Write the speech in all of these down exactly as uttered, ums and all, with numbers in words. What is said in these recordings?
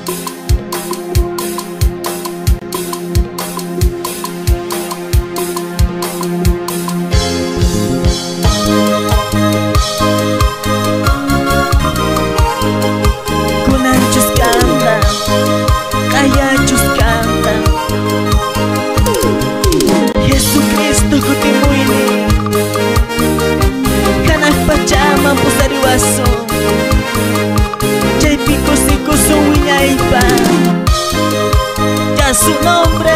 Ya su nombre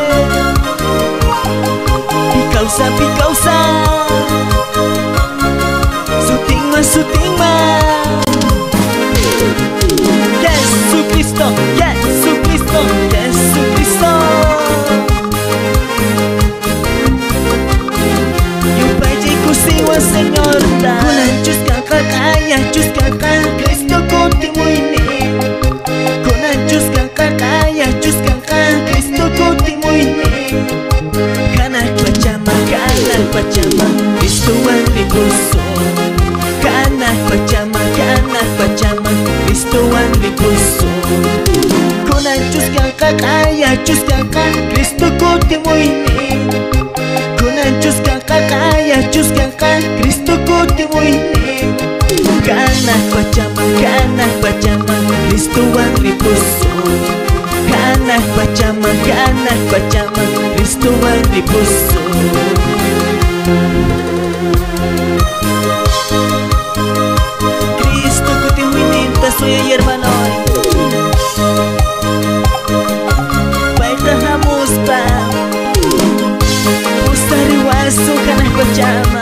Picausa, Picausa Sutima, Sutima Jesucristo, Jesucristo, Jesucristo Yupaye kusiwa Señor ta Kunan chuskaka kaya chuskaka Kristo kutimuini Kunan chuskaka kaya chuskaka Kristo kutimuini Kanak pachama, kanak pachama Kristo ang lipuso Kanak pachama, kanak pachama Kristo ang lipuso Kunan chuskaka kaya chuskaka Kristo kutimuini Kunan chuskaka kaya chuskaka Kristo kutimuini Kanak pachama, kanak pachama Kristo ang lipuso Kanak pachama, kanak pachama Kristo ang lipuso Kristo kutimuini soy el hermano Baita hamuspa Ustari wasu kanak pachama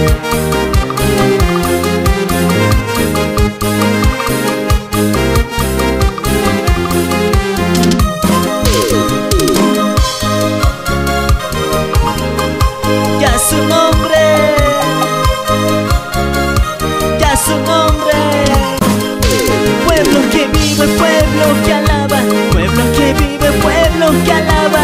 Ya su nombre Ya su nombre Pueblo que vive, pueblo que alaba Pueblo que vive, pueblo que alaba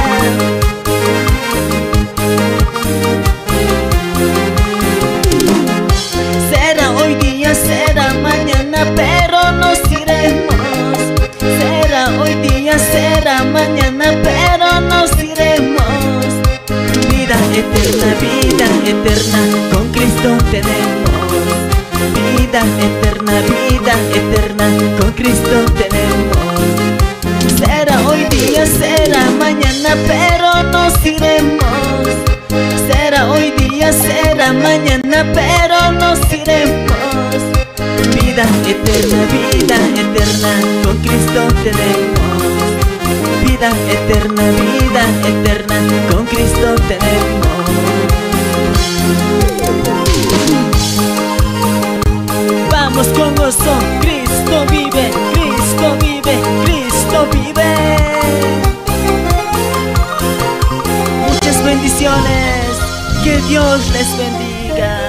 Será hoy día, será mañana, pero nos iremos Será hoy día, será mañana, pero nos iremos Vida eterna, vida eterna, con Cristo tenemos Vida eterna, vida eterna, con Cristo tenemos Será hoy día, será mañana, pero nos iremos Será hoy día, será mañana, pero nos iremos Vida eterna, vida eterna, con Cristo tenemos Vida eterna, vida eterna, con Cristo tenemos Vamos con gozo, Cristo vive, Cristo vive, Cristo vive Muchas bendiciones, que Dios les bendiga.